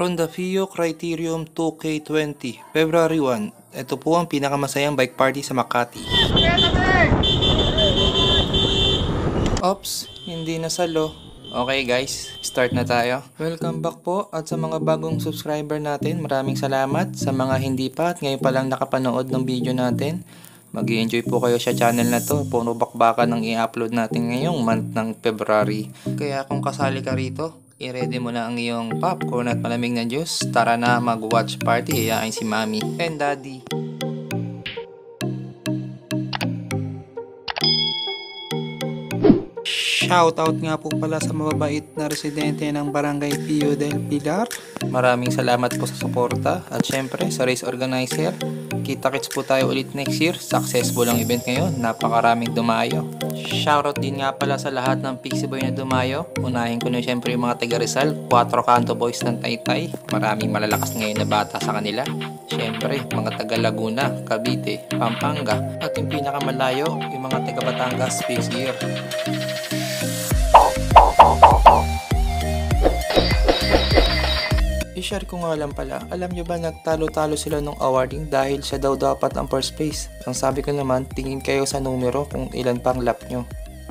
Honda Fio Criterium 2K20, February 1. Ito po ang pinakamasayang bike party sa Makati. Ops, hindi nasalo. Okay guys, start na tayo. Welcome back po at sa mga bagong subscriber natin, maraming salamat. Sa mga hindi pa at ngayon pa lang nakapanood ng video natin, mag-i-enjoy po kayo sa channel na to. Puro bakbakan ang i-upload natin ngayong month ng February. Kaya kung kasali ka rito, i-ready mo na ang iyong popcorn at malamig na juice. Tara na mag-watch party. Hayain si Mami and Daddy. Shoutout nga po pala sa mababait na residente ng Barangay Pio del Pilar. Maraming salamat po sa suporta at syempre sa race organizer. Kita-kits po tayo ulit next year. Successful ang event ngayon. Napakaraming dumayo. Shoutout din nga pala sa lahat ng Pixie Boy na dumayo. Unahin ko na syempre yung mga taga Rizal, 4 Canto Boys ng Taytay. Maraming malalakas ngayon na bata sa kanila. Syempre, mga taga Laguna, Cavite, Pampanga. At yung pinakamalayo, yung mga taga Batangas, Pixie Year. I-share ko nga lang pala, alam nyo ba nagtalo-talo sila nung awarding dahil siya daw dapat ang first place. Ang sabi ko naman, tingin kayo sa numero kung ilan pang lap nyo.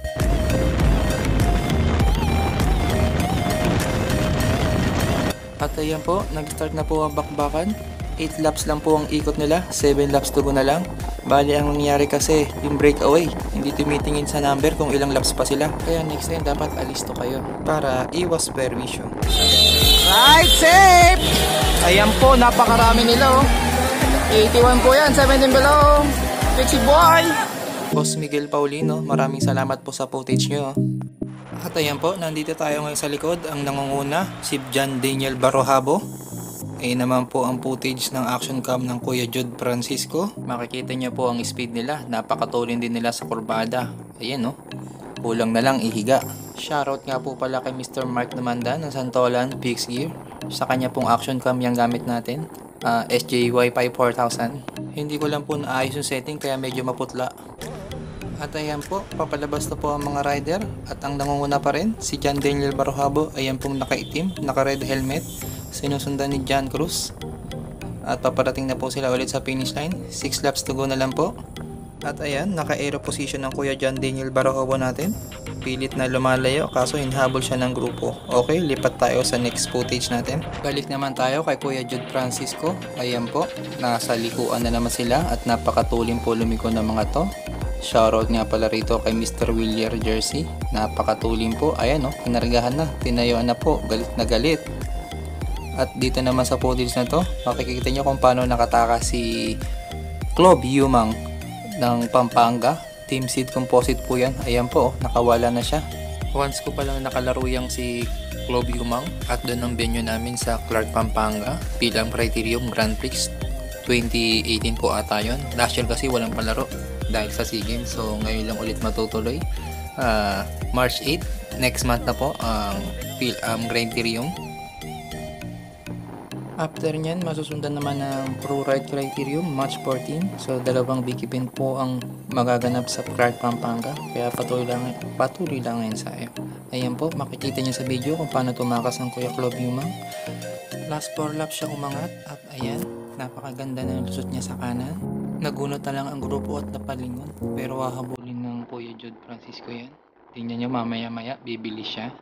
At ayan po, nag-start na po ang bakbakan. 8 laps lang po ang ikot nila, 7 laps to go na lang. Bali ang nangyari kasi, yung breakaway, hindi tumitingin sa number kung ilang laps pa sila. Kaya next time dapat alisto kayo para iwas permission. Right, safe! Ayan po, napakarami nila oh. 81 po yan, 17 below. Pixie Boy! Boss Miguel Paulino, maraming salamat po sa footage nyo. At ayan po, nandito tayo ngayon sa likod. Ang nangunguna, si John Daniel Barohabo. Ayun naman po ang footage ng action cam ng Kuya Jude Francisco. Makikita niyo po ang speed nila. Napakatulin din nila sa kurbada. Ayan oh. Kulang na lang ihiga. Shoutout nga po pala kay Mr. Mark Namanda ng Santolan Pix Gear. Sa kanya pong action cam yung gamit natin. SJY 4000. Hindi ko lang po naayos yung setting kaya medyo maputla. At ayan po, papalabas na po ang mga rider. At ang nangunguna pa rin, si John Daniel Barohabo. Ayan pong nakaitim, naka-red helmet. Sinusundan ni John Cruz. At paparating na po sila ulit sa finish line. 6 laps to go na lang po. At ayan, naka-aero position ng Kuya John Daniel Barohabo natin. Pilit na lumalayo kaso hinahabol siya ng grupo. Okay, lipat tayo sa next footage natin. Balik naman tayo kay Kuya Jude Francisco. Ayan po, nasa likuan na naman sila at napakatulim po lumiko ng mga to. Shoutout nga pala rito kay Mr. Willier Jersey. Napakatulim po. Ayan o, pinargahan na, tinayuan na po, galit na galit. At dito naman sa footage na to, makikita nyo kung paano nakataka si Club Yumang ng Pampanga. Team Seed Composite po yan. Ayan po, nakawala na siya. Once ko palang nakalaro yang si Club Yumang at doon ang venue namin sa Clark, Pampanga bilang Criterium Grand Prix 2018 po ata yun. Last year kasi walang palaro dahil sa SEA Games. So ngayon lang ulit matutuloy. March 8, next month na po ang Criterium. After nyan, masusundan naman ng Pro Ride Criterium March 14. So dalawang big event po ang magaganap sa Clark, Pampanga. Kaya patuloy lang ngayon sa iyo. Ayan po, makikita niyo sa video kung paano tumakas ang Kuya Club Yumang. Last 4 laps siya umangat at ayan, napakaganda na lusot niya sa kanan. Nagunot na lang ang grupo at napalingon. Pero hahabulin ng Kuya Jude Francisco yan. Tingnan niyo mamaya-maya, bibili siya.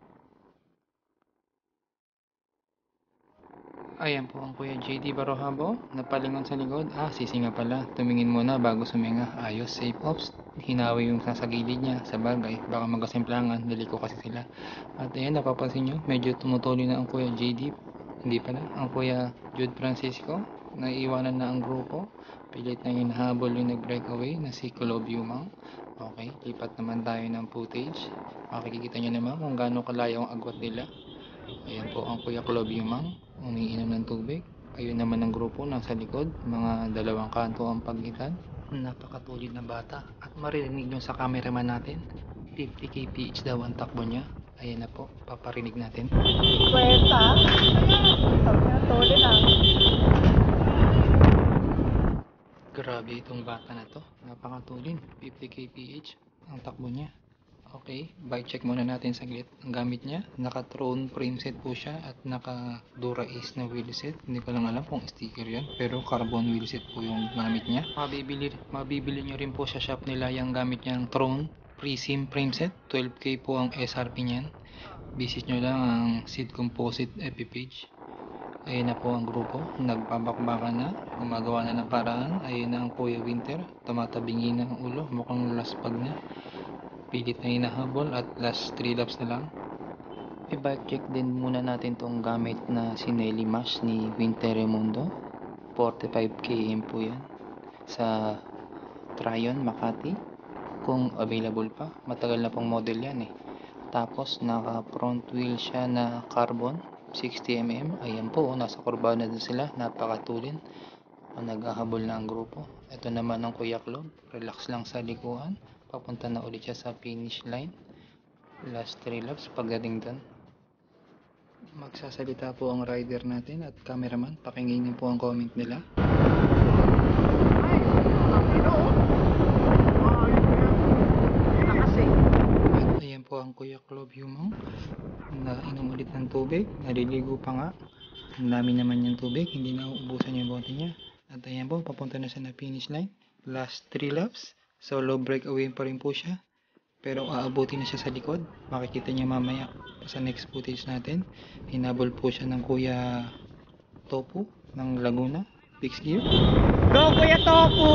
Ayan po ang Kuya JD Barohabo, napalingon sa likod. Sisinga pala. Tumingin muna bago suminga. Ayos, safe ops. Hinawi yung sa gilid niya. Sa bagay, baka magkasimplangan. Niliko kasi sila. At ayan, napapansin nyo, medyo tumutuloy na ang Kuya JD. Hindi pala, ang Kuya Jude Francisco. Naiiwanan na ang grupo. Pilit na hinahabol yung nag-breakaway na si Club Yumang. Okay, lipat naman tayo ng footage. Makikita nyo naman kung gaano kalayo ang agwat nila. Ayan po ang Kuya Club Yumang. Umiinom ng tubig. Ayun naman ang grupo nasa likod. Mga dalawang kanto ang pagitan. Napakatulid na bata. At maririnig nyo sa cameraman natin. 50 kph daw ang takbo niya. Ayan na po. Paparinig natin. Kwenta. Tulid na. Grabe itong bata na to. Napakatulid. 50 kph ang takbo niya. Okay, bike check muna natin saglit. Ang gamit niya, naka-Throne frame set po siya at naka-Dura Ace na wheel set. Hindi ko lang alam kung sticker yan, pero carbon wheel set po yung gamit niya. Mabibili nyo rin po sa shop nila yung gamit niyang Throne Prism frame set. 12K po ang SRP niyan. Visit nyo lang ang Seed Composite FB page. Ayun na po ang grupo, nagbabakbakan na, gumagawa na ng paraan. Ayun na ang Kuya Winter, tumatabingi na ang ulo, mukhang laspag na. Pilit na hinahabol at last 3 laps na lang. I-bike check din muna natin tong gamit na Sinelli Mash ni Winter Remundo. 45 km po yan sa Tryon, Makati. Kung available pa, matagal na pong model yan eh. Tapos naka front wheel siya na carbon 60mm. Ayan po, nasa kurbana na sila, napakatulin. Naghahabol na ang grupo. Ito naman ang Kuya Club, relax lang sa likuan. Papunta na ulit siya sa finish line. Last 3 laps pagdating doon. Magsasalita po ang rider natin at cameraman. Pakinggan po ang comment nila. At ayan po ang Kuya Club Humong na inom ulit ng tubig. Naliligo pa nga. Ang dami naman yung tubig. Hindi na uubusan yung bote niya. At ayan po, papunta na siya na finish line. Last 3 laps. Solo breakaway pa rin po siya. Pero aabutin na siya sa likod. Makikita niya mamaya sa next footage natin. Hinabol po siya ng Kuya Topu ng Laguna. Fixed gear. Go Kuya Topo!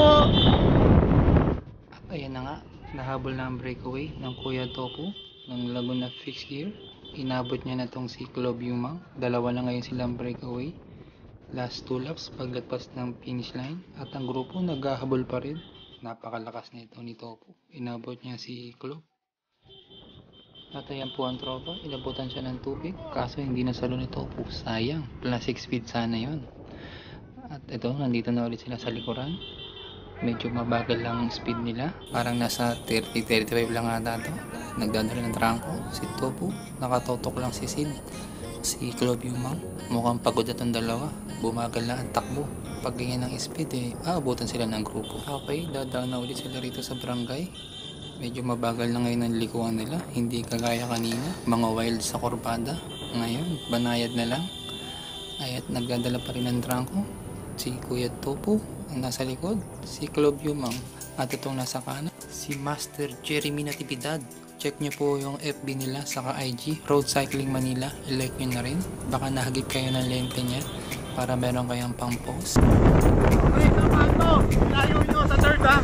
At ayan na nga. Nahabol na ang breakaway ng Kuya Topu ng Laguna Fixed gear. Inabot niya na tong si Club Yumang. Dalawa na ngayon silang breakaway. Last 2 laps paglagpas ng finish line. At ang grupo naghahabol pa rin. Napakalakas nito ni Topo. Inabot niya si Club. At ayan po ang tropa. Inabutan siya ng tubig. Kaso hindi nasalo ni Topo. Sayang. Plus 6 feet sana yon. At ito, nandito na ulit sila sa likuran. Medyo mabagal lang ang speed nila. Parang nasa 30-35 lang ata ito. Nagdadala ng trangko. Si Topo. Nakatotok lang si Sid. Si Club Yumang. Mukhang pagod na itong dalawa. Bumagal na ang takbo. Pag ganyan ng speed aabutan sila ng grupo. Okay, dadaan na ulit sila rito sa barangay. Medyo mabagal na ngayon ang likuan nila. Hindi kagaya kanina. Mga wild sa kurbada. Ngayon, banayad na lang. At nagdadala pa rin ng trangko. Si Kuya Topo ang nasa likod. Si Club Yumang. At itong nasa kanan, si Master Jeremy Natividad. Check nyo po yung FB nila saka IG. Road Cycling Manila. I-like nyo na rin. Baka nahagip kayo ng lente niya para meron kayong pang post. Okay, saan to? Layo nyo sa third ha?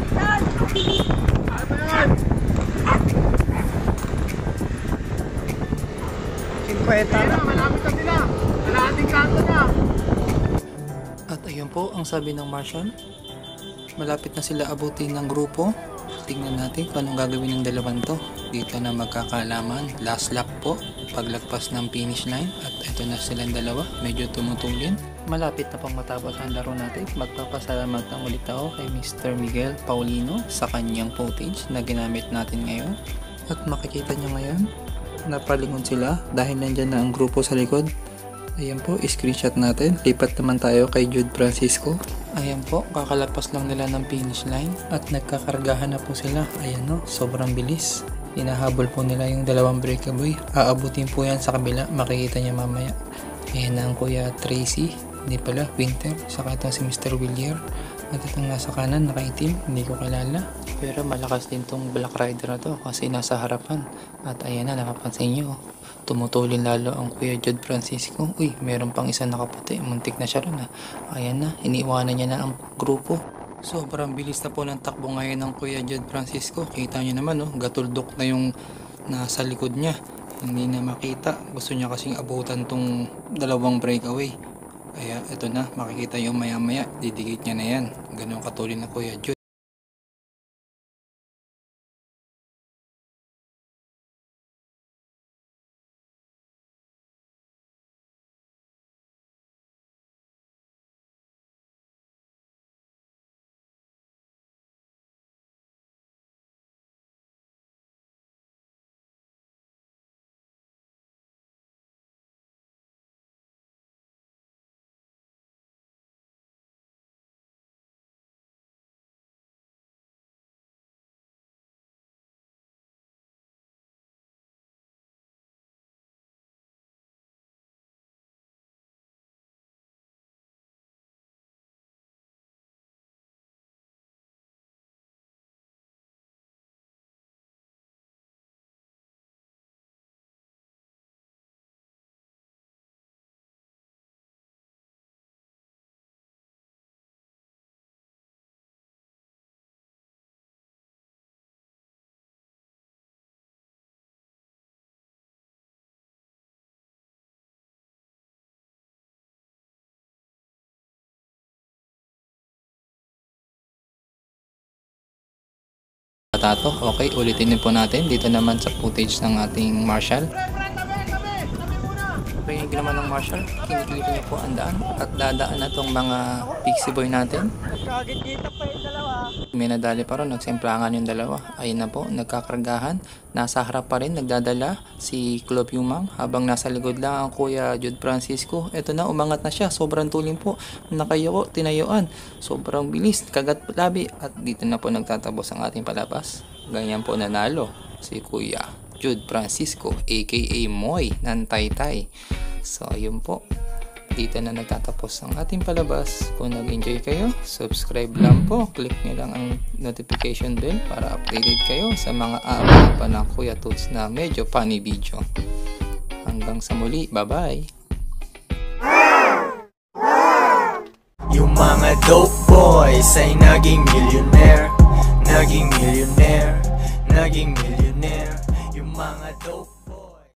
Ano yan? 50 na. Malapit na sila. Kalahating kanto na. At ayun po ang sabi ng Marshall. Malapit na sila abutin ng grupo. Tingnan natin kung anong gagawin ng dalawang to. Dito na magkakalaman. Last lap po. Paglagpas ng finish line. At ito na silang dalawa. Medyo tumutulin. Malapit na pang matapos ang laro natin. Magpapasalamat ang ulit ako kay Mr. Miguel Paulino sa kanyang footage na ginamit natin ngayon. At makikita nyo ngayon, napalingon sila dahil nandyan na ang grupo sa likod. Ayan po, screenshot natin. Lipat naman tayo kay Jude Francisco. Ayan po, kakalapas lang nila ng finish line at nagkakargahan na po sila. Ayan no, sobrang bilis. Hinahabol po nila yung dalawang breakaway. Aabutin po yan sa kabila, makikita niya mamaya. Ayan na ang Kuya Tracy, hindi pala, Winter. Saka itong si Mr. Willier. At itong nasa kanan, nakaitim, hindi ko kilala. Pero malakas din tong Black Rider na to kasi nasa harapan. At ayan na, napapansin nyo. Tumutulin lalo ang Kuya Jude Francisco. Uy, meron pang isa nakaputi. Muntik na siya rin ha. Ayan na, iniiwanan niya na ang grupo. Sobrang bilis na po ng takbo ngayon ng Kuya Jude Francisco. Kita nyo naman, oh, gatuldok na yung nasa likod niya. Hindi na makita. Gusto niya kasing abutan tong dalawang breakaway. Kaya ito na, makikita yung maya maya. Didikit niya na yan. Ganun katulin na Kuya Jude. patato. Okay, ulitin din po natin dito naman sa footage ng ating Marshall. Ringin naman ng Marshall, kinikilip niya po ang daan at dadaan na tong mga pixie boy natin. May nadali pa ron, nagsemplangan yung dalawa. Ayun na po, nagkakargahan. Nasa harap pa rin, nagdadala si Club Yumang habang nasa likod lang ang Kuya Jude Francisco. Ito na, umangat na siya. Sobrang tuling po. Nakayoko, tinayuan. Sobrang bilis, kagat labi. At dito na po nagtatapos ang ating palabas. Ganyan po nanalo si Kuya Jude Francisco aka Moy ng Taytay. So ayun po, dito na nagtatapos ang ating palabas. Kung nag-enjoy kayo, subscribe lang po. Click nyo lang ang notification bell para updated kayo sa mga upload pa ng Kuya Toots na medyo funny video. Hanggang sa muli, bye bye. Yung mga dope boys ay naging millionaire, naging millionaire, naging millionaire.